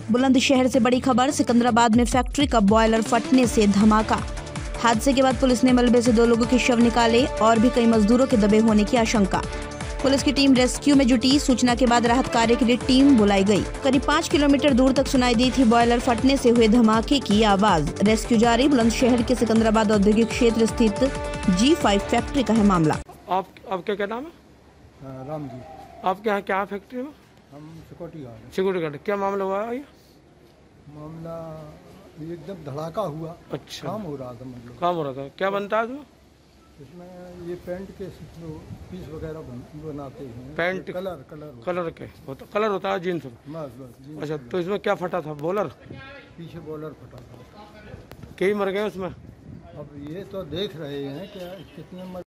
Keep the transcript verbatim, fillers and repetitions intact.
बुलंदशहर से बड़ी खबर, सिकंदराबाद में फैक्ट्री का बॉयलर फटने से धमाका। हादसे के बाद पुलिस ने मलबे से दो लोगों के शव निकाले और भी कई मजदूरों के दबे होने की आशंका। पुलिस की टीम रेस्क्यू में जुटी। सूचना के बाद राहत कार्य के लिए टीम बुलाई गई। करीब पाँच किलोमीटर दूर तक सुनाई दी थी बॉयलर फटने से हुए धमाके की आवाज। रेस्क्यू जारी। बुलंदशहर के सिकंदराबाद औद्योगिक क्षेत्र स्थित जी फाइव फैक्ट्री का है मामला। आप आपका क्या नाम है? राम जी। आपके यहाँ क्या फैक्ट्री में? हम सिक्योरिटी गार्ड। Security guard. क्या मामला हुआ है? मामला एकदम धड़ाका हुआ। अच्छा, काम हो रहा था, मतलब काम हो रहा था। क्या बनता है इसमें? इसमें ये पेंट के जो पीस वगैरह बन, बनाते हैं। पेंट कलर कलर कलर के होता, कलर होता है जीन्स। बस बस। अच्छा, तो इसमें क्या फटा था? बॉलर? पीछे बॉलर फटा था। कई मर गए उसमें? अब ये तो देख रहे हैं क्या कितने मर